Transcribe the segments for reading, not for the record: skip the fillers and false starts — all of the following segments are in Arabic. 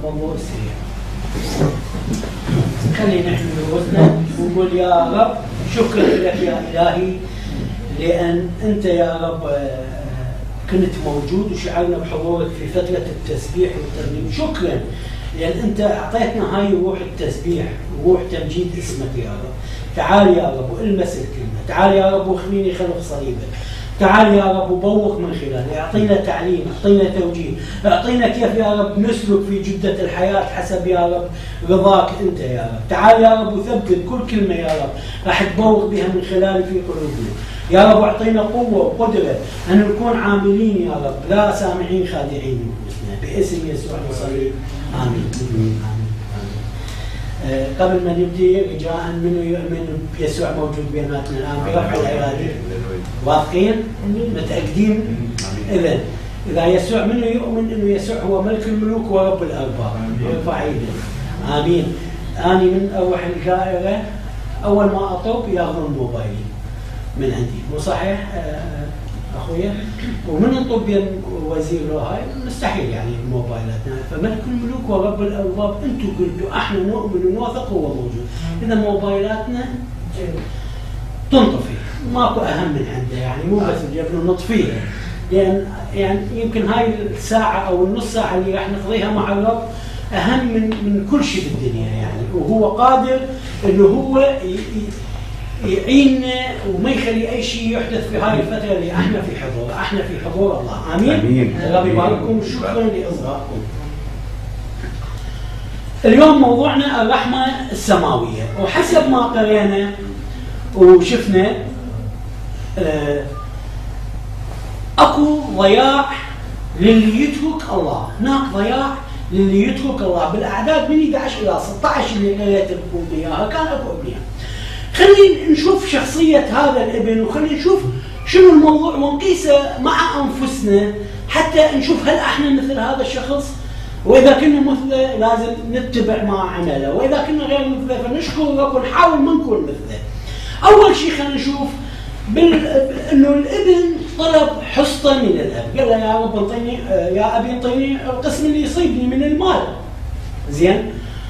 الموضوع السريع. خلينا نحن رؤوسنا ونقول يا رب شكرا لك يا إلهي، لأن أنت يا رب كنت موجود وشعرنا بحضورك في فترة التسبيح والترنيم. شكرا لأن أنت أعطيتنا هاي روح التسبيح وروح تمجيد اسمك يا رب. تعال يا رب والمس الكلمة، تعال يا رب واخليني خلف صليبك، تعال يا رب وبوق من خلاله، اعطينا تعليم، اعطينا توجيه، اعطينا كيف يا رب نسلك في جدة الحياة حسب يا رب رضاك انت يا رب. تعال يا رب وثبت كل كلمة يا رب راح تبوق بها من خلال في قلوبنا يا رب، واعطينا قوة وقدرة ان نكون عاملين يا رب لا سامعين خادعين بأنفسنا، باسم يسوع نصلي آمين. قبل ما نبدي رجاء منو يؤمن بيسوع موجود بيناتنا الان برفع الايادي؟ واثقين؟ متاكدين؟ اذا يسوع منو يؤمن انه يسوع هو ملك الملوك ورب الارباب؟ يرفع ايده. امين. اني من اروح الدائره اول ما اطب ياخذون موبايلي من عندي، مو صحيح اخويا؟ ومن نطب بين وزير له هاي مستحيل يعني موبايلاتنا، فملك الملوك ورب الارباب انتم قلتوا احنا نؤمن ونوثق هو موجود، اذا موبايلاتنا تنطفي ماكو اهم من عنده، يعني مو بس نجيب نطفيها، لان يعني يمكن هاي الساعه او النص ساعه اللي راح نقضيها مع الرب اهم من كل شيء بالدنيا يعني، وهو قادر انه هو يعيننا وما يخلي اي شيء يحدث في هاي الفتره اللي احنا في حضوره، احنا في حضور الله. امين. الله يبارككم وشكرا لاصغائكم. اليوم موضوعنا الرحمه السماويه، وحسب ما قرينا وشفنا اكو ضياع للي يترك الله، هناك ضياع للي يترك الله بالاعداد من 11 الى 16 اللي قريت لكم اياها، كان اكو ابنيه. خلينا نشوف شخصية هذا الابن وخلينا نشوف شنو الموضوع ونقيسه مع أنفسنا حتى نشوف هل احنا مثل هذا الشخص، وإذا كنا مثله لازم نتبع ما عمله، وإذا كنا غير مثله فنشكر الرب ونحاول ما نكون مثله. أول شيء خلينا نشوف إنه الابن طلب حصة من الأب، قال له يا رب انطيني يا أبي انطيني القسم اللي يصيبني من المال. زين؟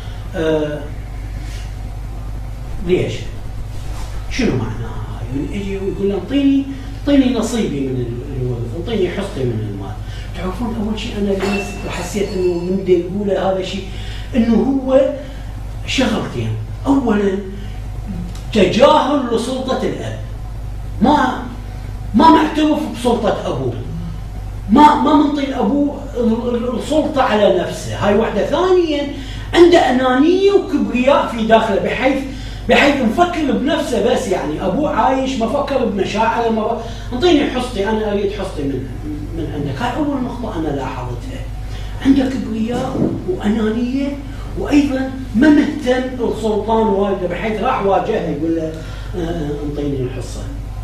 ليش؟ شنو معناها هاي؟ من اجي ويقول له انطيني نصيبي من الورث، انطيني حصتي من المال. تعرفون اول شيء انا حسيت انه من بده يقوله هذا الشيء انه هو شغلتين، اولا تجاهل لسلطه الاب، ما معترف بسلطه ابوه، ما منطي لابوه السلطه على نفسه، هاي واحده. ثانيا عنده انانيه وكبرياء في داخله بحيث مفكر بنفسه بس، يعني ابوه عايش ما فكر بمشاعره، انطيني حصتي، انا اريد حصتي من عندك. هاي اول نقطه انا لاحظتها، عنده كبرياء وانانيه، وايضا ما مهتم بسلطان والده بحيث راح واجهه يقول له انطيني الحصه.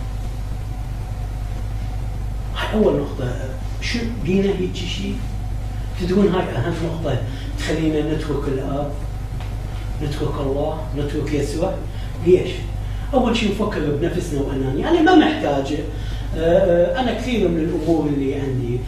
هاي اول نقطه. شو دينا هيك شيء؟ تدرون هاي اهم نقطه تخلينا نترك الاب، نترك الله، نترك يسوع. ليش؟ اول شيء نفكر بنفسنا واناني، انا ما محتاج، انا كثير من الامور اللي عندي،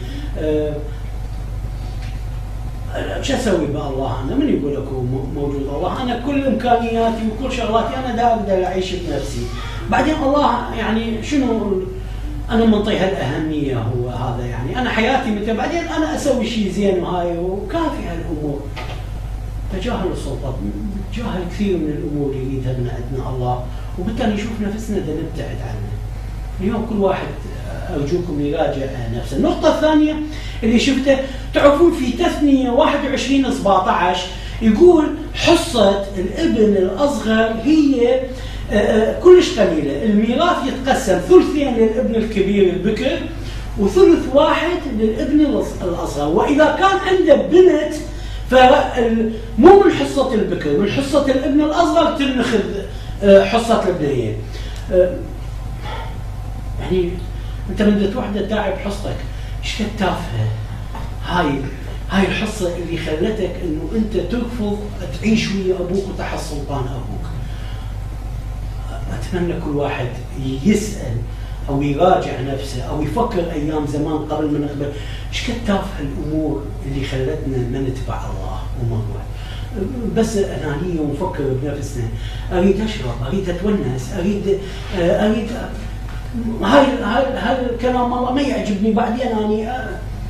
شو اسوي بالله؟ انا من يقول لكم موجود الله؟ انا كل امكانياتي وكل شغلاتي انا دا اقدر اعيش بنفسي، بعدين الله يعني شنو انا منطيها الاهميه هو هذا، يعني انا حياتي متى بعدين انا اسوي شيء زين وهاي وكافي هالامور. تجاهل السلطات، تجاهل كثير من الامور اللي يريدها من عندنا الله، وبالتالي نشوف نفسنا بدنا نبتعد عنه. اليوم كل واحد ارجوكم يراجع نفسه. النقطه الثانيه اللي شفتها، تعرفون في تثنيه 21:17 يقول حصه الابن الاصغر هي كلش قليله، الميراث يتقسم ثلثين للابن الكبير البكر وثلث واحد للابن الاصغر، واذا كان عنده بنت فمو من حصة البكر، من حصة الابن الأصغر تنخذ حصة الابنية. يعني أنت من بدت وحدة تاعب حصتك، إيش قد تافهة هاي الحصة اللي خلتك إنه أنت ترفض تعيش ويا أبوك وتحت سلطان أبوك. أتمنى كل واحد يسأل أو يراجع نفسه أو يفكر أيام زمان قبل ما نقبل، إيش قد تافهة الأمور اللي خلتنا ما نتبع الله. ومروح. بس انانيه ونفكر بنفسنا، اريد اشرب، اريد اتونس، اريد هاي الكلام والله ما يعجبني. بعدين اني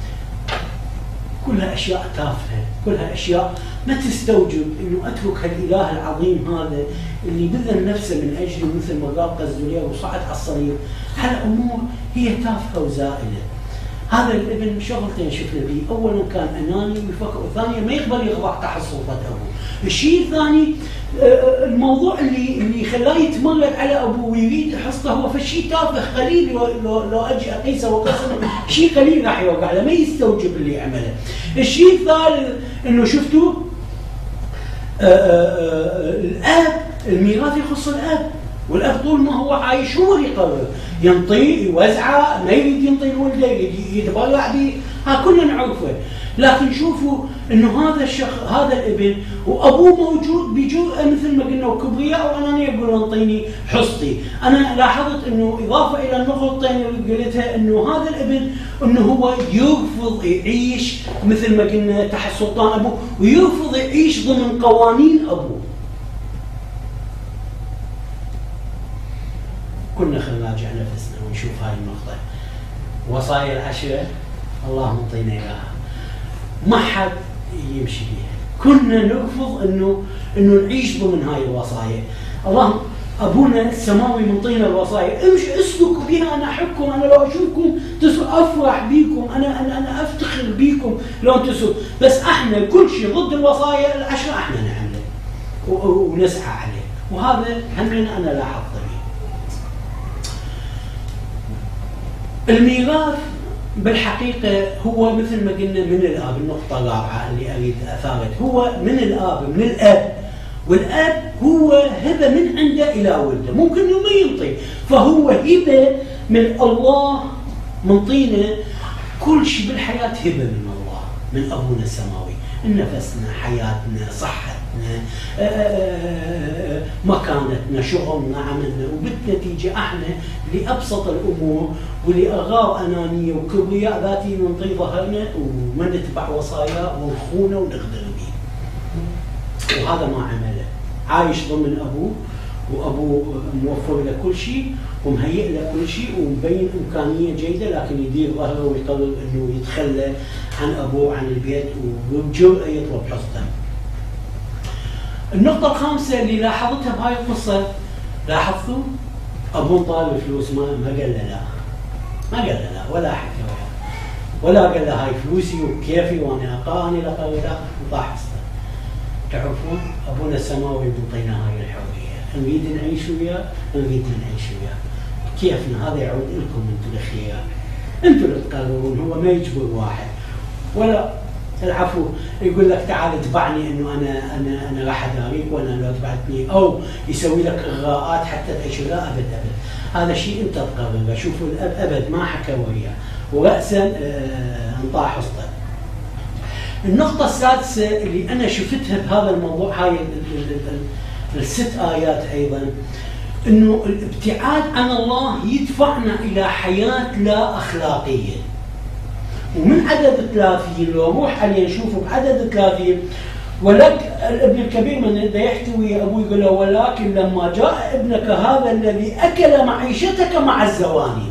كلها اشياء تافهه، كلها اشياء ما تستوجب انه اترك هالاله العظيم هذا اللي بذل نفسه من اجلي، مثل ما قال قزدلير وصعد على الصليب. هالامور هي تافهه وزائله. هذا الابن شغلتين شفنا به، اولا كان اناني ويفكر، وثانيا ما يقبل يخضع تحت سلطه ابوه. الشيء الثاني الموضوع اللي خلاه يتمرد على ابوه ويريد حصته هو فشيء تافه قليل، لو اجي اقيسه وقسمه شيء قليل راح يوقع له، ما يستوجب اللي عمله. الشيء الثالث انه شفتوا الاب، الميراث يخص الاب، والاب طول ما هو عايش هو اللي يقرر، ينطي يوزعه، ما يريد ينطي لولده، يريد يتبرع به، ها كلنا نعرفه. لكن شوفوا انه هذا الابن وابوه موجود بجرأة مثل ما قلنا وكبرياء وانانيه، يقول انطيني حصتي. انا لاحظت انه اضافه الى النقطتين اللي قلتها، انه هذا الابن انه هو يرفض يعيش مثل ما قلنا تحت سلطان ابوه، ويرفض يعيش ضمن قوانين ابوه. كنا خلينا نراجع نفسنا ونشوف هاي النقطة. وصايا العشرة الله منطينا إياها، ما حد يمشي بيها، كنا نرفض إنه نعيش ضمن هاي الوصايا. الله أبونا السماوي منطينا الوصايا، امشي اسلكوا بها، أنا أحبكم، أنا لو أشوفكم أفرح بيكم، أنا أفتخر بيكم لو تسلكوا. بس إحنا كل شيء ضد الوصايا العشرة إحنا نعمله ونسعى عليه، وهذا همنا أنا لاحظت. الميراث بالحقيقة هو مثل ما قلنا من الآب، النقطة الرابعة اللي أريد أثارت، هو من الآب، من الأب، والأب هو هبة من عنده إلى ولده، ممكن إنه ما ينطي، فهو هبة من الله، منطينا كل شيء بالحياة هبة من الله، من أبونا السماوي، نفسنا، حياتنا، صحتنا، مكانتنا، شغلنا، عملنا، وبالنتيجة احنا لأبسط الأمور ولأغراض أنانية وكبرياء ذاتي ننطي ظهرنا وما نتبع وصاياه ونخونه ونغدر به. وهذا ما عمله، عايش ضمن أبوه، وأبوه موفر له كل شيء ومهيئ له كل شيء ومبين إمكانية جيدة، لكن يدير ظهره ويقرر إنه يتخلى عن أبوه عن البيت وبجرأة يطلب حصته. النقطة الخامسة اللي لاحظتها بهاي القصة، لاحظتوا أبوه طالب فلوس، ما قال له لا، ما قال له لا، ولا حكى ولا قال له هاي فلوسي وكيفي وانا اقاني لقى لا، انطاه حصته. تعرفون ابونا السماوي بيعطينا هاي الحرية، نريد نعيش وياه، نريد نعيش وياه كيفنا، هذا يعود لكم انتم الاخيار، انتم اللي تقررون، هو ما يجبر واحد ولا العفو يقول لك تعال اتبعني انه انا راح اداريك وانا لو تبعتني، او يسوي لك اغراءات حتى تعيش. لا ابد ابد، هذا شيء انت تقرره. شوفوا الاب ابد ما حكى وياه وراسا انطاه حصته. النقطة السادسة اللي انا شفتها بهذا الموضوع، هاي الست ايات ايضا، انه الابتعاد عن الله يدفعنا الى حياة لا اخلاقية. ومن عدد 30 لو نروح عليه نشوفه بعدد 30، ولك الابن الكبير من يحتوي ابوه يقول له ولكن لما جاء ابنك هذا الذي اكل معيشتك مع الزواني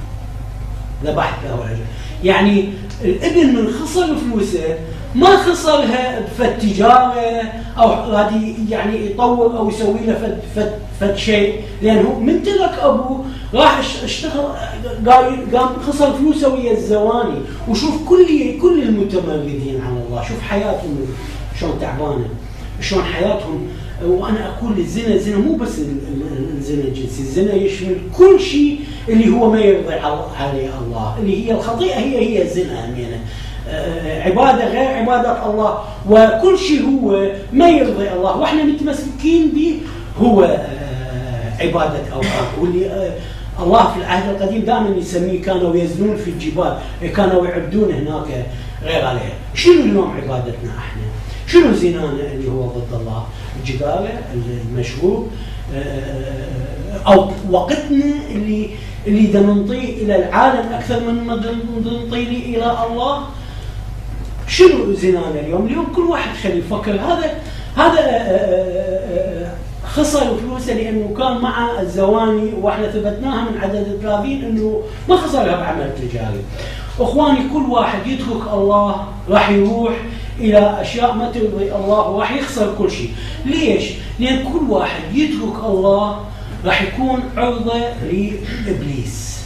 ذبحته. يعني الابن من خسر فلوسه ما خسرها في او غادي يعني يطور او يسوي له فد شيء، لانه من ترك ابوه راح اشتغل قام خسر فلوسه ويا الزواني. وشوف كل المتمردين عن الله، شوف حياتهم شلون تعبانه، شلون حياتهم. وانا اقول الزنا مو بس الزنا الجنسي، الزنا يشمل كل شيء اللي هو ما يرضي عليه الله، اللي هي الخطيئه هي الزنا يعني. عباده غير عباده الله، وكل شيء هو ما يرضي الله واحنا متمسكين به هو عباده اوثان. واللي الله في العهد القديم دائما يسميه كانوا يزنون في الجبال، كانوا يعبدون هناك غير عليها. شنو اليوم عبادتنا احنا؟ شنو زنانا اللي هو ضد الله؟ الجدارة، المشروب، او وقتنا اللي ننطيه الى العالم اكثر من ما ننطيه الى الله. شنو زنانا اليوم؟ اليوم كل واحد خلي يفكر هذا خسر فلوسه لانه كان مع الزواني، واحنا ثبتناها من عدد 30 انه ما خسرها بعمل تجاري. اخواني كل واحد يترك الله راح يروح الى اشياء ما ترضي الله وراح يخسر كل شيء. ليش؟ لان كل واحد يترك الله راح يكون عرضه لابليس.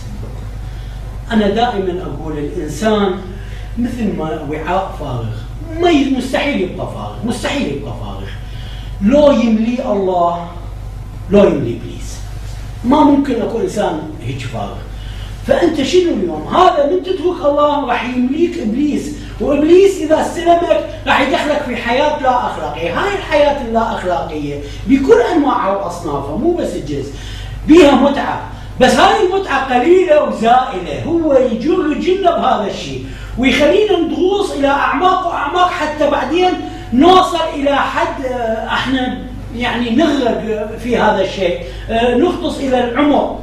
انا دائما اقول الانسان مثل ما وعاء فارغ، مستحيل يبقى فارغ، مستحيل يبقى فارغ. لو يملي الله لو يملي ابليس، ما ممكن اكون انسان هيك فارغ. فانت شنو اليوم؟ هذا من تترك الله راح يمليك ابليس، وابليس اذا استلمك راح يدخلك في حياه لا اخلاقيه. هاي الحياه اللا اخلاقيه بكل انواعها واصنافها، مو بس الجنس، بيها متعه، بس هاي المتعه قليله وزائله. هو يجرنا بهذا الشيء ويخلينا نغوص الى اعماق واعماق حتى بعدين نوصل الى حد احنا يعني نغرق في هذا الشيء، نغطس الى العمق.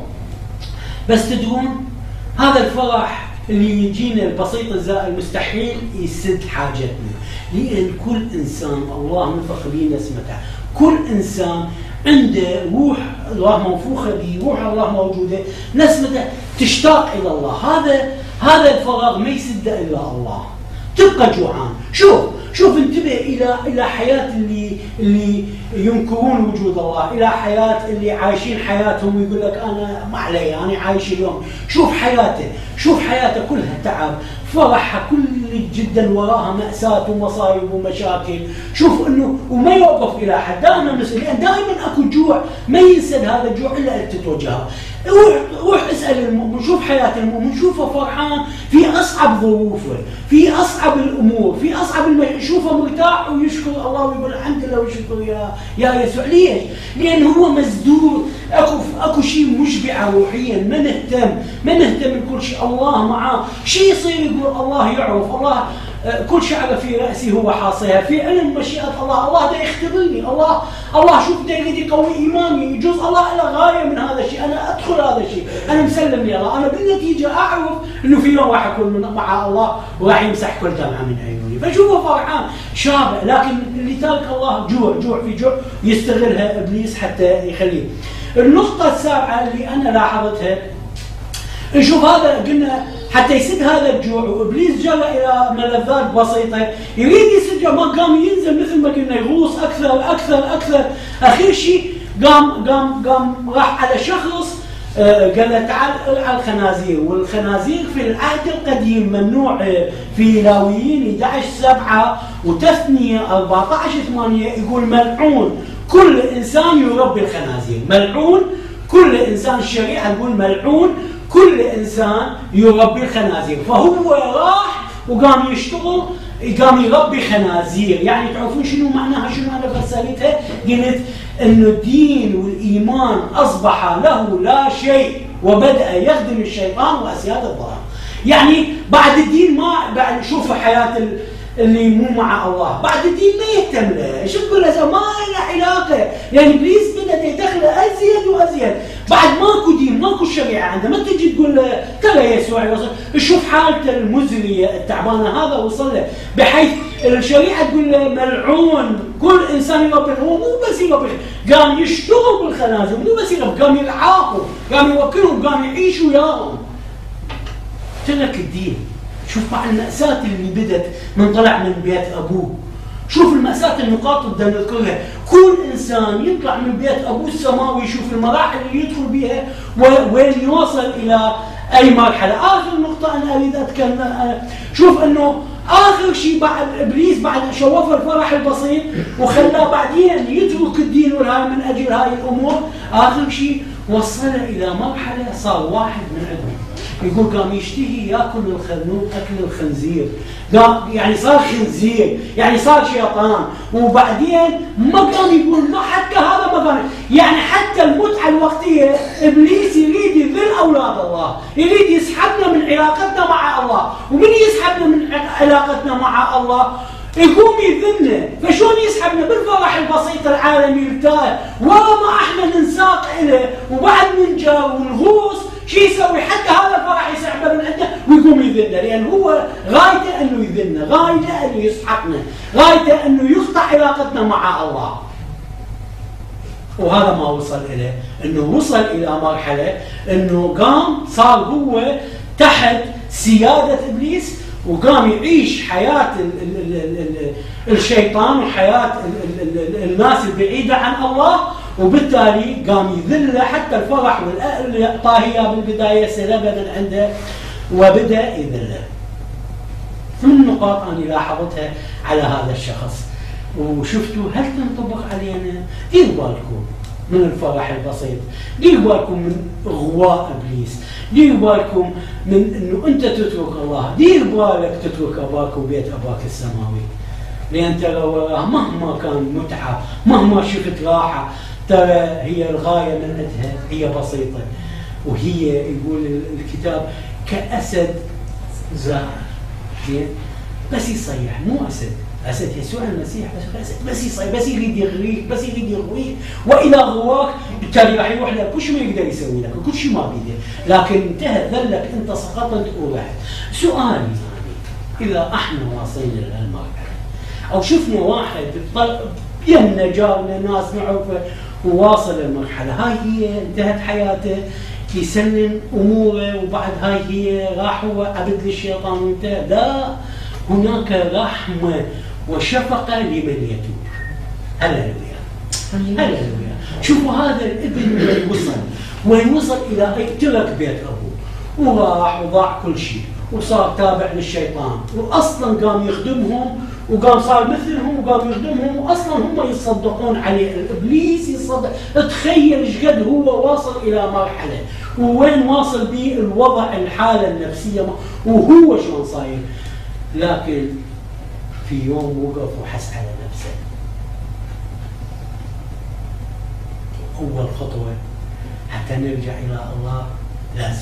بس تدرون هذا الفرح اللي يجينا البسيط الزائل مستحيل يسد حاجتنا، لان كل انسان الله نفخ به نسمته، كل انسان عنده روح الله منفوخه به، روح الله موجوده، نسمته تشتاق الى الله. هذا الفراغ ما يسده الا الله. تبقى جوعان. شوف انتبه الى حياه اللي ينكرون وجود الله، الى حياه اللي عايشين حياتهم ويقول لك انا ما علي، انا عايش اليوم. شوف حياته كلها تعب، فرحها كل جدا وراها مأساة ومصايب ومشاكل. شوف انه وما يوقف الى حد، لان دائما اكو جوع ما ينسد هذا الجوع الا انت تتوجهه. روح اسال المؤمن، شوف حياه المؤمن، شوفه فرحان في اصعب ظروفه، في اصعب الامور، في اصعب شوفه مرتاح ويشكر الله ويقول الحمد لله ويشكر يا يسوع. ليش؟ لان هو مزدور، اكو شيء مشبعه روحيا، ما نهتم بكل شيء. الله معاه، شيء يصير يقول الله يعرف، الله كل شعره في راسي هو حاصيها، في علم مشيئه الله ده يختبرني، الله شوف ده يريد يقوي ايماني، يجوز الله له غايه من هذا الشيء، انا ادخل هذا الشيء، انا مسلم لي الله، انا بالنتيجه اعرف انه في يوم راح اكون مع الله وراح يمسح كل دمعه من عيوني. فشوفه فرحان شابع، لكن اللي ترك الله جوع في جوع يستغلها ابليس حتى يخليه. النقطه السابعه اللي انا لاحظتها، نشوف هذا قلنا حتى يسد هذا الجوع، وابليس جرى الى ملذات بسيطه، يريد يسد، ما قام ينزل مثل ما قلنا يغوص اكثر. اخر شيء قام راح على شخص قال له تعال ارعى الخنازير. والخنازير في العهد القديم ممنوع، في لاويين 11:7 وتثنيه 14:8 يقول ملعون كل انسان يربي الخنازير. ملعون كل انسان، الشريعه تقول ملعون كل انسان يربي الخنازير. فهو راح وقام يشتغل، قام يربي خنازير. يعني تعرفون شنو معناها؟ شنو انا فسرتها؟ قلت انه الدين والايمان اصبح له لا شيء وبدأ يخدم الشيطان واسياد الظلام. يعني بعد الدين ما بعد، شوفوا حياه اللي مو مع الله، بعد الدين ما يهتم له، شو تقول له ما له علاقه، يعني ابليس بدا يدخله ازيد وازيد. بعد ماكو دين، ماكو شريعه عنده، ما تجي تقول له ترى يسوع يوصل، شوف حالته المزريه التعبانه، هذا وصل له بحيث الشريعه تقول له ملعون كل انسان يربي. هو مو بس يربي، قام يشتغل بالخنازير، مو بس يربي، قام يرعاهم، قام يوكلهم، قام يعيش وياهم. ترك الدين. شوف مع المأساة اللي بدت من طلع من بيت أبوه، شوف المأساة النقاط اللي بدنا نذكرها. كل إنسان يطلع من بيت أبوه السماوي، شوف المراحل اللي يدخل بها وين يوصل إلى أي مرحلة. آخر نقطة أنا أريد أتكلم، شوف أنه آخر شيء بعد إبليس بعد شوف الفرح البسيط وخلاه بعدين يترك الدين والهاي من أجل هاي الأمور، آخر شيء وصله إلى مرحلة صار واحد من عندهم. يقول قام يشتهي ياكل الخنوق اكل الخنزير، يعني صار خنزير، يعني صار شيطان. وبعدين ما قام يقول، ما حتى هذا ما قام، يعني حتى المتعه الوقتيه ابليس يريد يذل اولاد الله، يريد يسحبنا من علاقتنا مع الله. ومن يسحبنا من علاقتنا مع الله يقوم يذلنا. فشلون يسحبنا؟ بالفرح البسيط العالمي التافه، ورا ما احنا ننساق له وبعد ننجر ونغوص، شو يسوي؟ حتى هذا الفرح يسحبه من عنده ويقوم يذلنا، لان هو غايته انه يذلنا، غايته انه يسحقنا، غايته انه يقطع علاقتنا مع الله. وهذا ما وصل اليه، انه وصل الى مرحله انه قام صار هو تحت سياده ابليس، وقام يعيش حياه الشيطان وحياه الناس البعيده عن الله، وبالتالي قام يذله حتى الفرح اللي اعطاه اياه بالبدايه سلبا من عنده، وبدا يذله. ثم نقاط انا لاحظتها على هذا الشخص وشفتوا هل تنطبق علينا؟ دير بالكم من الفرح البسيط، دير بالكم من غواء ابليس، دير بالكم من انه انت تترك الله، دير بالك تترك اباك وبيت اباك السماوي، لان ترى وراه مهما كان متعه، مهما شفت راحه، ترى هي الغايه منتها هي بسيطه، وهي يقول الكتاب كاسد زائر، بس يصيح، مو اسد، اسد يسوع المسيح، بس يصيح، بس يريد يغريك، بس يريد يغويك، واذا غواك بالتالي راح يروح لك كل شيء ما يقدر يسوي لك، كل شيء ما بيده، لكن انتهت ذلك، انت سقطت ورحت. سؤالي اذا احنا واصلين لهالمرحله، او شفنا واحد يمنا جارنا ناس نعرفه وواصل المرحله، هاي هي انتهت حياته، يسلم اموره وبعد هاي هي راح هو عبد للشيطان وانتهى؟ لا، هناك رحمه وشفقه لمن يتوب. هللويا هللويا. شوفوا هذا الابن وين وصل الى ترك بيت ابوه وراح وضاع كل شيء وصار تابع للشيطان، واصلا قام يخدمهم وقام صار مثلهم وقام يخدمهم، واصلا هم يصدقون عليه، الابليس يصدق. تخيل ايش قد هو واصل الى مرحله، ووين واصل به الوضع، الحاله النفسيه، وهو شلون صاير. لكن في يوم وقف وحس على نفسه. اول خطوه حتى نرجع الى الله لازم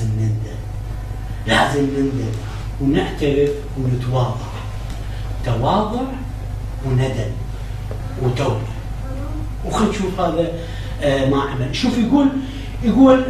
نندم ونعترف ونتواضع، تواضع وندم وتوبه. وخلينا نشوف هذا ما عمل. شوف يقول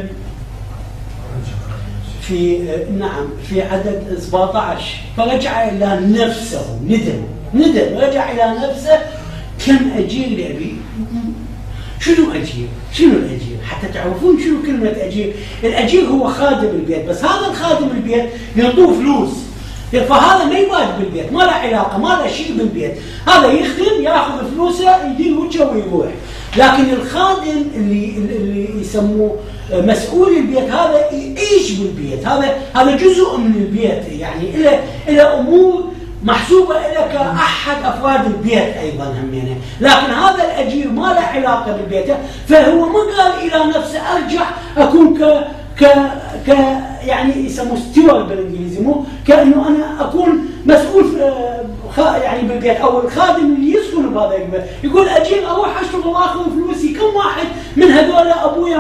في نعم في عدد 17 فرجع الى نفسه، ندم رجع الى نفسه، كم اجير لابي. شنو اجير؟ شنو الاجير؟ حتى تعرفون شنو كلمه اجير. الاجير هو خادم البيت، بس هذا الخادم البيت يعطوه فلوس، فهذا ما يبات بالبيت، ما له علاقه، ما له شيء بالبيت، هذا يخدم ياخذ فلوسه يدير وجهه ويروح. لكن الخادم اللي يسموه مسؤول البيت، هذا يعيش بالبيت، هذا جزء من البيت، يعني إلى امور محسوبه له كاحد افراد البيت ايضا همينه. لكن هذا الاجير ما له علاقه بالبيت، فهو ما قال الى نفسه ارجع اكون ك يعني يسموه ستيوارد بالانجليزي، مو كانه انا اكون مسؤول يعني بالبيت او الخادم اللي يسكن بهذا البيت. يقول اجي اروح اشتغل واخذ فلوسي. كم واحد من هذول ابويا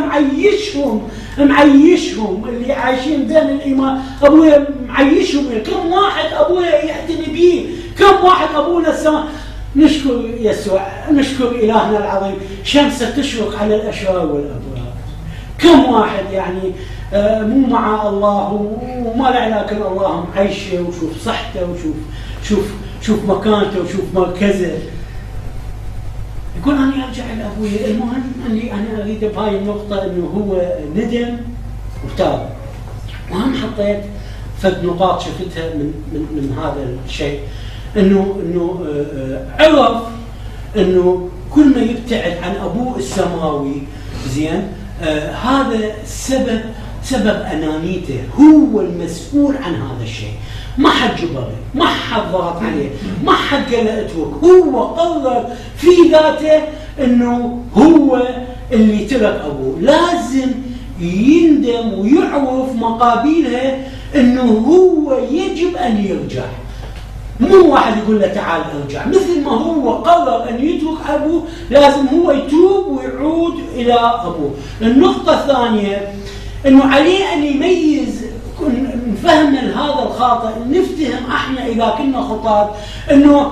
معيشهم اللي عايشين بين الايمان، ابويا معيشهم. كم واحد ابويا يعتني به، كم واحد ابونا السماء. نشكر يسوع، نشكر الهنا العظيم، شمسه تشرق على الاشرار والابرار. كم واحد يعني مو مع الله وما له علاقه بالله، معيشه وشوف صحته وشوف مكانته وشوف مركزه. يقول انا ارجع لابويا. المهم اللي انا اريده بهاي النقطه انه هو ندم وتاب. وهم حطيت فد نقاط شفتها من هذا الشيء، انه عرف انه كل ما يبتعد عن ابوه السماوي زين هذا سبب انانيته، هو المسؤول عن هذا الشيء. ما حد جبره، ما حد ضغط عليه، ما حد قال له اترك، هو قرر في ذاته انه هو اللي ترك ابوه. لازم يندم ويعرف مقابلها انه هو يجب ان يرجع. مو واحد يقول له تعال ارجع، مثل ما هو قرر ان يترك ابوه لازم هو يتوب ويعود الى ابوه. النقطة الثانية انه عليه ان يميز، نفهم هذا الخاطئ، نفتهم احنا اذا كنا خطاة انه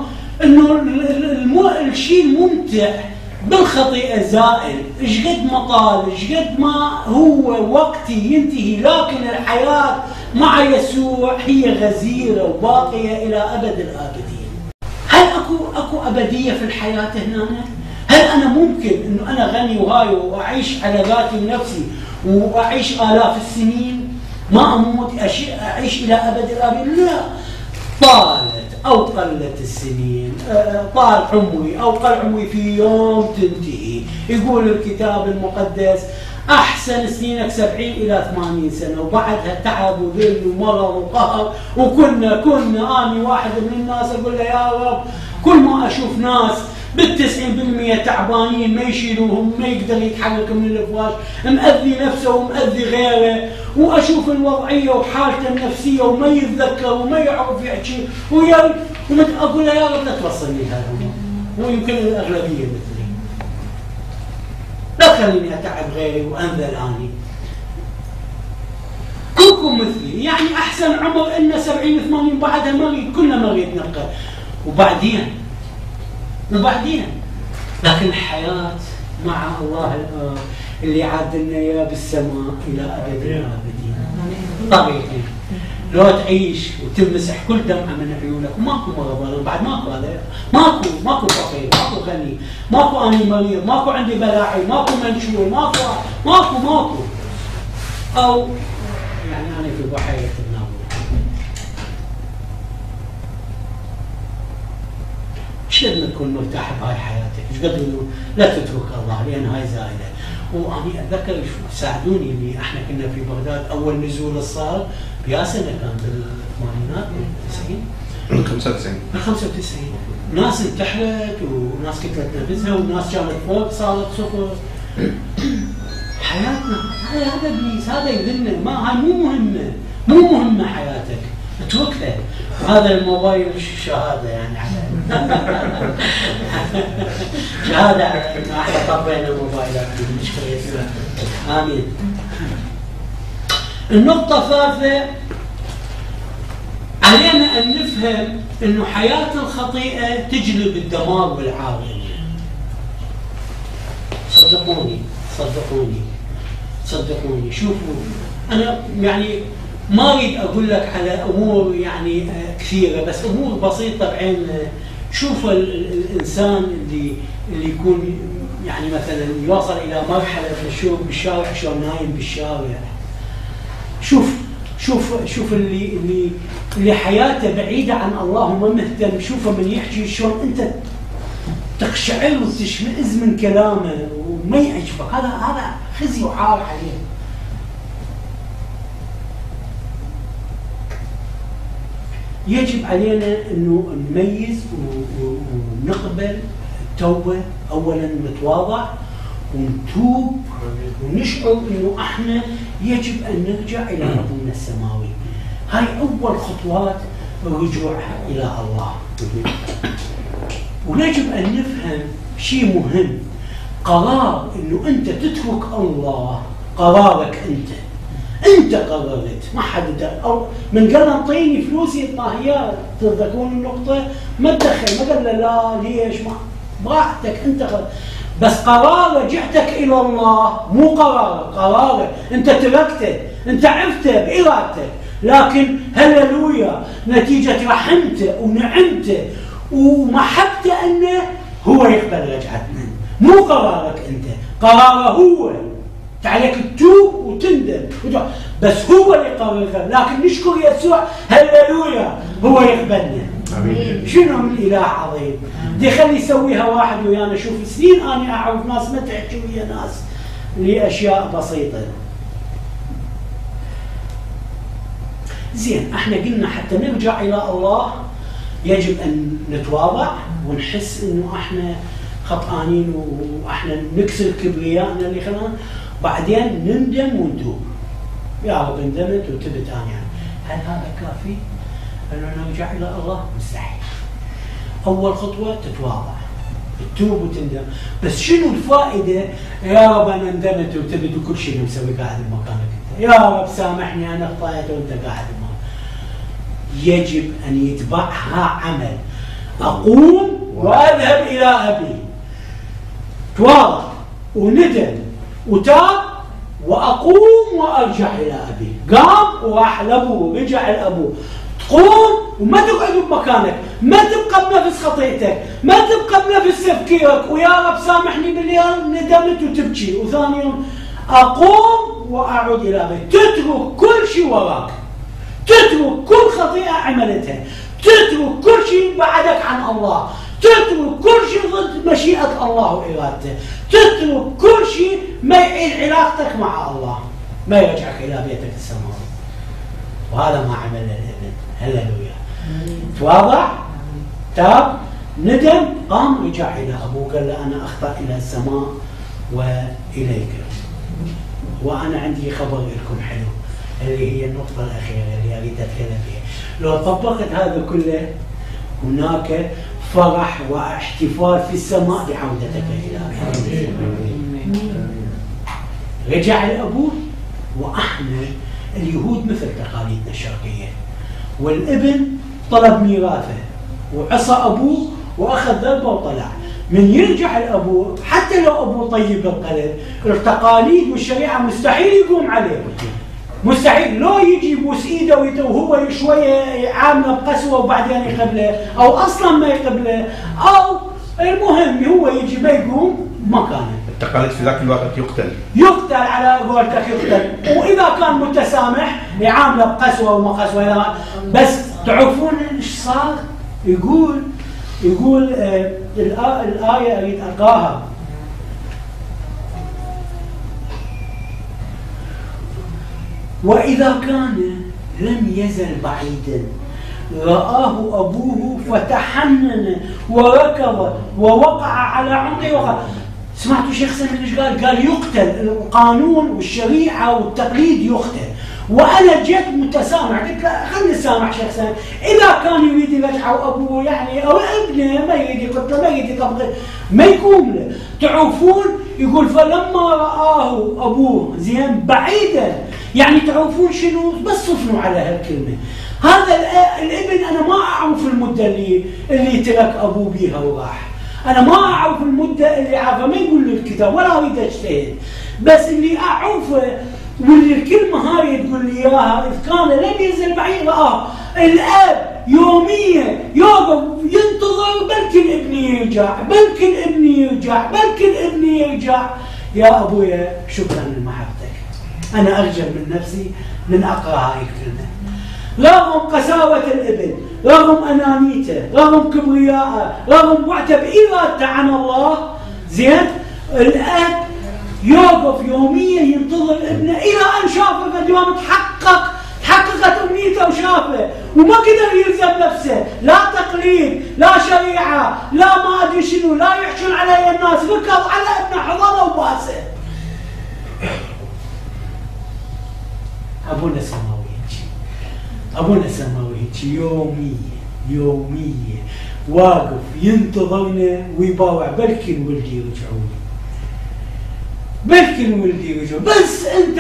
الشيء الممتع بالخطيئة زائل، ايش قد ما طال، ايش قد ما هو وقتي ينتهي، لكن الحياة مع يسوع هي غزيرة وباقية إلى أبد الآبدين. هل أكو أبدية في الحياة هنا؟ هل أنا ممكن أنه أنا غني وهاي وأعيش على ذاتي ونفسي وأعيش آلاف السنين ما أموت أعيش إلى أبد الآبدين؟ لا. طالت أو قلت السنين، طال عمري أو قل عمري، في يوم تنتهي. يقول الكتاب المقدس أحسن سنينك 70 إلى 80 سنة، وبعدها تعب وذل ومرض وقهر. وكنا أني واحد من الناس أقول له يا رب، كل ما أشوف ناس بال90% تعبانين ما يشيلوهم، ما يقدر يتحرك من الفراش، مأذي نفسه ومأذي غيره، وأشوف الوضعية وحالته النفسية وما يتذكر وما يعرف يحكي، أقول له يا رب لا توصلني لهذا الأمر، ويمكن الأغلبية مثلي. لا تخليني أتعب غيري وأنذل أني. كلكم مثلي، يعني أحسن عمر إنه 70 80، بعدها مريض، كلنا مريض نلقى. وبعدين لكن الحياة مع الله اللي عادلنا إياه بالسماء إلى أبد الآبدين طريقين. لو تعيش وتمسح كل دمعة من عيونك وماكو مرض، بعد ماكو هذا، ماكو فقير، ماكو غني، ماكو أني مريض، ماكو عندي بلاعي، ماكو منشور، ماكو أو يعني أنا في بحيرة النابلة. ايش قد تكون مرتاح بهاي حياتك؟ ايش قد لا تترك الله، لان هاي زائده. واني اتذكر ساعدوني اللي احنا كنا في بغداد اول نزول صار بيا سنه كان بالثمانينات بال95 ناس انتحرت وناس كتلت نفسها وناس كانت فوق صارت صفر. حياتنا هذا ابليس، هذا يذلنا، ما هاي مو مهمه حياتك، اتركها. وهذا الموبايل شهاده يعني شهاده على انه احنا طبينا الموبايلات بالمشكله. امين. النقطه الثالثه، علينا ان نفهم انه حياه الخطيئه تجلب الدمار والعار. صدقوني شوفوا، انا يعني ما اريد اقول لك على امور يعني كثيره، بس امور بسيطه بعين. شوف الانسان اللي يكون يعني مثلا يوصل الى مرحله من الشرب بالشارع، شلون نايم بالشارع. شوف اللي حياته بعيده عن الله وما مهتم. شوفه من يحكي شلون انت تقشعر وتشمئز من كلامه وما يعجبك. هذا خزي وعار عليه. يجب علينا انه نميز ونقبل التوبه. اولا نتواضع ونتوب ونشعر انه احنا يجب ان نرجع الى ربنا السماوي. هاي اول خطوات الرجوع الى الله. ويجب ان نفهم شيء مهم، قرار انه انت تترك الله قرارك انت قررت، ما حد أو من قال انطيني فلوسي الطاهيات. تذكرون النقطه؟ ما تدخل، ما قال له لا ليش، ما براحتك انت بس قرار رجعتك الى الله، مو قرارك انت تركته، انت عرفته بارادتك. لكن هللويا نتيجه رحمته ونعمته ومحبته انه هو يقبل رجعتنا، مو قرارك انت، قراره هو. عليك تتوب وتندم بس هو اللي يقرر. لكن نشكر يسوع، هللويا هو يقبلنا. شنو من اله عظيم دي خلي يسويها واحد ويانا. شوف سنين اني اعرف ناس ما تحكي ويا ناس لاشياء بسيطه. زين، احنا قلنا حتى نرجع الى الله يجب ان نتواضع ونحس انه احنا خطئانين واحنا نكسر كبريائنا اللي خلنا، بعدين نندم ونتوب. يا رب اندمت وتبت انا. هل هذا كافي؟ انه نرجع الى الله؟ مستحيل. اول خطوه تتواضع، تتوب وتندم. بس شنو الفائده؟ يا رب انا اندمت وتبت وكل شيء مسوي قاعد بمكانك انت. يا رب سامحني انا اخطأت وانت قاعد بمكانك. يجب ان يتبعها عمل. اقوم واذهب الى ابي. تواضع وندم وتاب وأقوم وأرجع إلى أبي. قام وراح لأبوه، رجع لأبوه. تقوم وما تقعد بمكانك، ما تبقى بنفس خطيئتك، ما تبقى بنفس تفكيرك ويا رب سامحني باليوم ندمت وتبكي، وثاني يوم أقوم وأعود إلى أبي. تترك كل شيء وراك، تترك كل خطيئة عملتها، تترك كل شيء بعدك عن الله، تترك كل شيء ضد مشيئة الله وإرادته، تترك كل شيء ما يعيد علاقتك مع الله، ما يرجعك إلى بيتك السماوي. وهذا ما عمل الابن. هللويا. تواضع، تاب، ندم، قام، رجع إلى أبوه، قال له أنا أخطأ إلى السماء وإليك، وأنا عندي خبر لكم حلو، اللي هي النقطة الأخيرة اللي أريد أتكلم فيها. لو طبقت هذا كله هناك فرح واحتفال في السماء بعودتك إلى أبوه. رجع لأبوه. وإحنا اليهود مثل تقاليدنا الشرقية، والابن طلب ميراثه وعصى أبوه وأخذ ذنبه وطلع. من يرجع لأبوه حتى لو أبوه طيب القلب، التقاليد والشريعة مستحيل يقوم عليه، مستحيل. لو يجي يبوس ايده وهو شويه يعامله بقسوه وبعدين يقبله، او اصلا ما يقبله، او المهم هو يجي ما يقوم بمكانه. التقاليد في ذاك الوقت يقتل على قولتك، يقتل. واذا كان متسامح يعامله بقسوه وما قسوه. بس تعرفون ايش صار؟ يقول الايه اريد القاها. وإذا كان لم يزل بعيدا رآه أبوه فتحنن وركض ووقع على عنقه وقال. سمعتوا شيخ سامي ايش قال؟ قال يقتل. القانون والشريعة والتقليد يقتل. وأنا جيت متسامح، قلت له خلني نسامح شيخ سامي. إذا كان يريد يرجعه أبوه يعني أو ابنه ما يريد يقتله، ما يريد يقبضه، ما يقوم له. تعرفون يقول فلما رآه أبوه زين بعيدا، يعني تعرفون شنو؟ بس صفنوا على هالكلمة. هذا الابن أنا ما أعرف المدة اللي ترك أبوه بيها وراح. أنا ما أعرف المدة اللي عارفة، ما يقول لي الكتاب ولا أريد أجتهد، بس اللي أعرفه واللي الكلمة هاي تقول لي إياها، إذ كان لم يزل بعيد رآه. الأب يوميا يوقف ينتظر بلكي الابن يرجع، بلكي الابن يرجع، بلكي الابن يرجع. يا أبويا شكرا لمحبتك، أنا أرجل من نفسي من أقرأ هاي الكلمة. رغم قساوة الابن، رغم أنانيته، رغم كبرياءه، رغم بعته بإرادته عن الله، زين، الأب يوقف يوميا ينتظر ابنه إلى أن شافه قد يوم تحققت أمنيته وشافه، وما قدر يلزم نفسه، لا تقليد، لا شريعة، لا ما أدري شنو، لا يحشون عليه الناس، ركض على ابنه حضنه وباسه. أبونا السماوي يوميا واقف ينتظرنا ويباوع بلكي الولد يرجعون، بلكي الولد يرجعون. بس أنت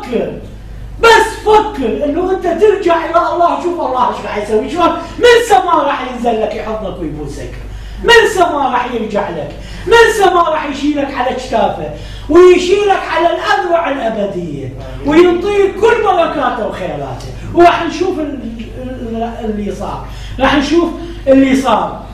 فكر إنه أنت ترجع إلى الله. شوف الله إيش راح يسوي، شلون من السماء راح ينزل لك يحضنك ويبوسك، من السماء راح يرجع لك، من السماء راح يشيلك على كتافه ويشيلك على الأذرع الأبدية وينطيك كل بركاته وخيراته. وراح نشوف اللي صار، راح نشوف اللي صار.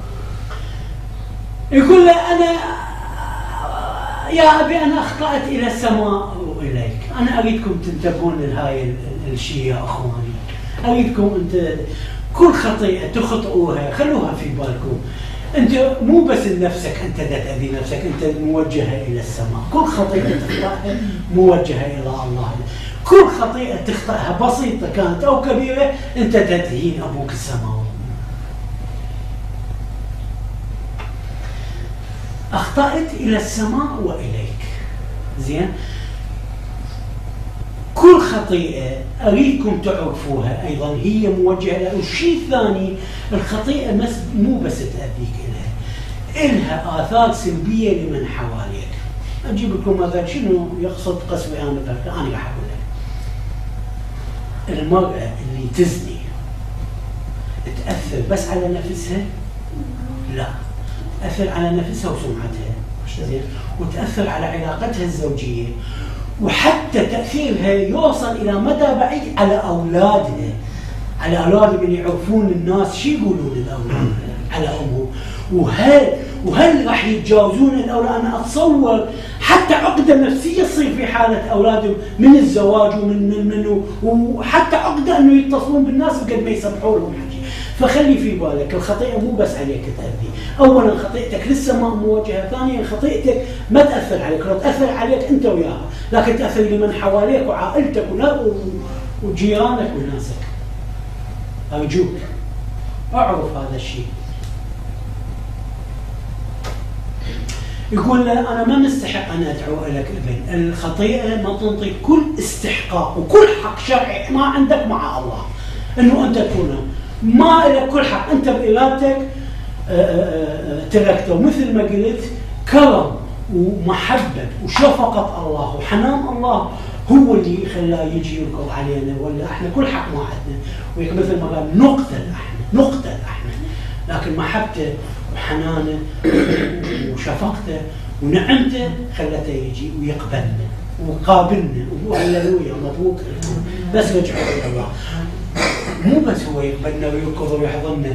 يقول له أنا يا أبي أنا أخطأت إلى السماء وإليك. أنا أريدكم تنتبهون لهاي الشيء يا أخواني، أريدكم أنت كل خطيئة تخطئوها خلوها في بالكم. أنت مو بس لنفسك أنت تأذي نفسك، أنت موجهة إلى السماء. كل خطيئة تخطئها موجهة إلى الله. كل خطيئة تخطئها بسيطة كانت أو كبيرة أنت تدهين أبوك السماوي. أخطأت إلى السماء وإليك، زين. كل خطيئة أريدكم تعرفوها أيضا هي موجهة لها. والشيء الثاني، الخطيئة مو بس تأذيك، إلها آثار سلبية لمن حواليك. أجيب لكم مثلا شنو يقصد قسوة أنا راح أقول لك. المرأة اللي تزني تأثر بس على نفسها؟ لا، تأثر على نفسها وسمعتها، وتأثر على علاقتها الزوجية، وحتى تأثيرها يوصل إلى مدى بعيد على أولادها، على أولادهم اللي يعرفون الناس شو يقولون الأولاد على أمهم، وهل راح يتجاوزون الأولاد؟ أنا أتصور حتى عقدة نفسية تصير في حالة أولادهم من الزواج ومن وحتى عقدة أنه يتصلون بالناس قد ما يسبحوا لهم حكي. فخلي في بالك الخطيئة مو بس عليك تأذي، أولا خطيئتك لسه ما موجهة، ثانيا خطيئتك ما تأثر عليك، لو تأثر عليك أنت وياها، لكن تأثر لمن حواليك وعائلتك وجيرانك وناسك. أرجوك أعرف هذا الشيء. يقول له أنا ما مستحق أن أدعو لك ابن، الخطيئة ما تنطي كل استحقاق وكل حق شرعي ما عندك مع الله أنه أنت تكون، ما لك كل حق، أنت بإرادتك تركته. مثل ما قلت كرم ومحبة وشفقة الله وحنان الله هو اللي خلاه يجي يركض علينا، ولا احنا كل حق ما عندنا، مثل ما قال نقتل احنا، لكن محبته وحنانه وشفقته ونعمته خلته يجي ويقبلنا وقابلنا، وهللويا مبروك لكم. بس رجعوا الى الله، مو بس هو يقبلنا ويركض ويحضننا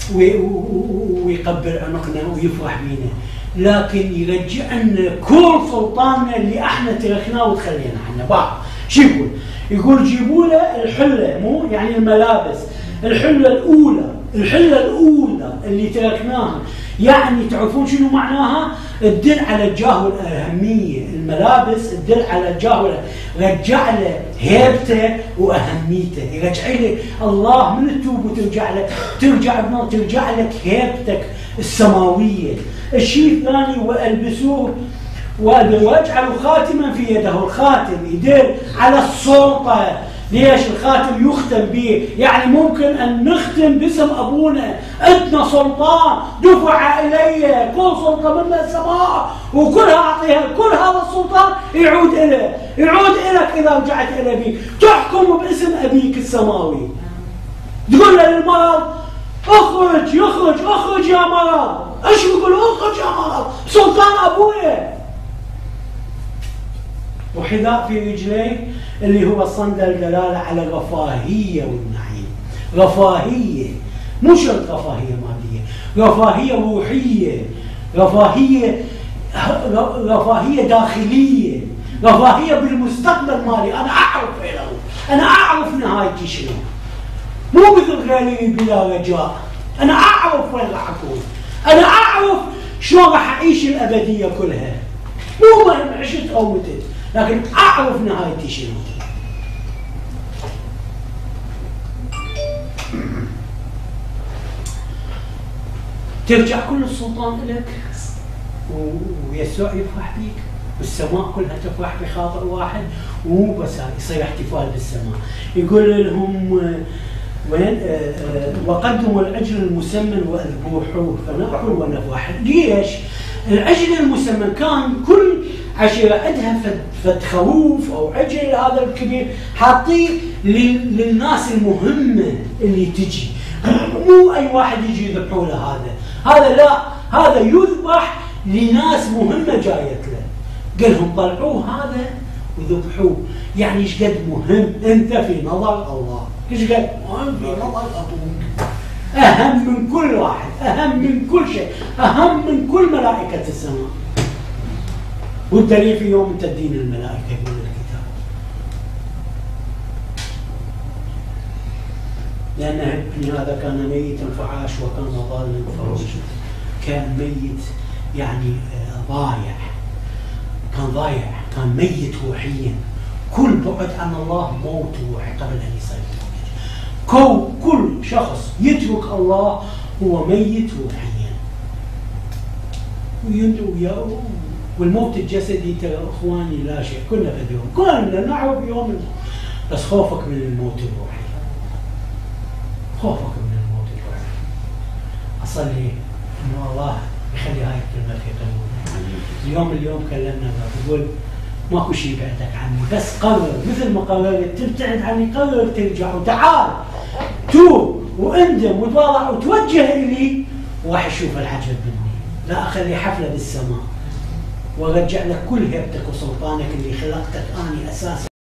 ويقبل عنقنا ويفرح بينا، لكن يرجعنا كل سلطاننا اللي احنا تركناه وتخلينا عنه. بعض شو يقول جيبوا له الحله، مو يعني الملابس، الحله الاولى اللي تركناها، يعني تعرفون شنو معناها؟ تدل على الجاه والاهميه، الملابس تدل على الجاه، رجع له هيبته واهميته، يرجع له الله من التوب ترجع لك هيبتك السماويه. الشيء الثاني والبسوه واجعلوا خاتما في يده، الخاتم يدل على السلطه. ليش الخاتم يختم به؟ يعني ممكن ان نختم باسم ابونا، عندنا سلطان دفع الي كل سلطه من السماء وكلها اعطيها، كل هذا السلطان يعود اليك اذا رجعت الى ابيك، تحكم باسم ابيك السماوي. تقول له للمرض اخرج يا مرض، ايش يقول؟ اخرج يا مرض، سلطان ابويا. وحذاء في رجليه اللي هو الصندل، دلاله على الرفاهيه والنعيم. رفاهيه مو شرط رفاهيه ماديه، رفاهيه روحيه، رفاهيه داخليه، رفاهيه بالمستقبل مالي. انا اعرف نهايتي شنو، مو مثل غيري بلا رجاء. انا اعرف وين راح اكون، انا اعرف شلون راح اعيش الابديه كلها، مو مهم عشت او متت، لكن اعرف نهايتي شنو. ترجع كل السلطان لك، ويسوع يفرح بيك، والسماء كلها تفرح بخاطر واحد، ومو بس يصير احتفال بالسماء. يقول لهم وين وقدموا العجل المسمن واذبحوه فناكل ونفرح. ليش؟ العجل المسمن كان كل عشيره عندها فد خروف او عجل هذا الكبير حاطيه للناس المهمه اللي تجي، مو اي واحد يجي يذبحوا له هذا لا، هذا يذبح لناس مهمه جايت له. قال لهم طلعوه هذا وذبحوه. يعني ايش قد مهم انت في نظر الله، ايش قد مهم في نظر ابوك، اهم من كل واحد، اهم من كل شيء، اهم من كل ملائكه السماء. والدليل في يوم تدين الملائكه يقول الكتاب، لان ابني هذا كان ميتا فعاش وكان ضالا فوجد. كان ميت يعني ضايع، كان ميت روحيا. كل بعد عن الله موت روحي قبل ان يصير موت. كل شخص يترك الله هو ميت روحيا. والموت الجسدي ترى اخواني لا شيء، كنا في اليوم، كنا نعرف يوم، بس خوفك من الموت الروحي، خوفك من الموت الروحي. اصلي انه الله يخلي هاي الكلمه في قلبنا. اليوم كلمنا بقول ماكو شيء بعدك عني، بس قرر مثل ما قررت تبتعد عني، قرر ترجع وتعال توب واندم وتواضع وتوجه الي، وراح يشوف العجب مني. لا اخلي حفله بالسماء، وارجع لك كل هيبتك وسلطانك اللي خلقتك اني اساسا